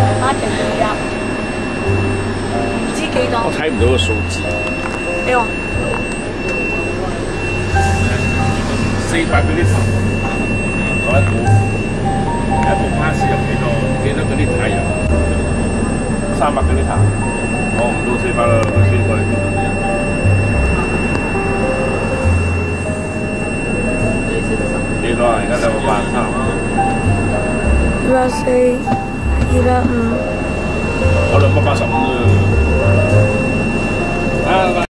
8定2啊？唔知幾多？ 我睇唔到個數字。 你話 400嗰啲頭，攞一股，一部巴士有幾多嗰啲太陽？300嗰啲頭，我唔到400啦，佢先過嚟邊度嘅？幾多啊？而家得個83。 140、250。 我285啫。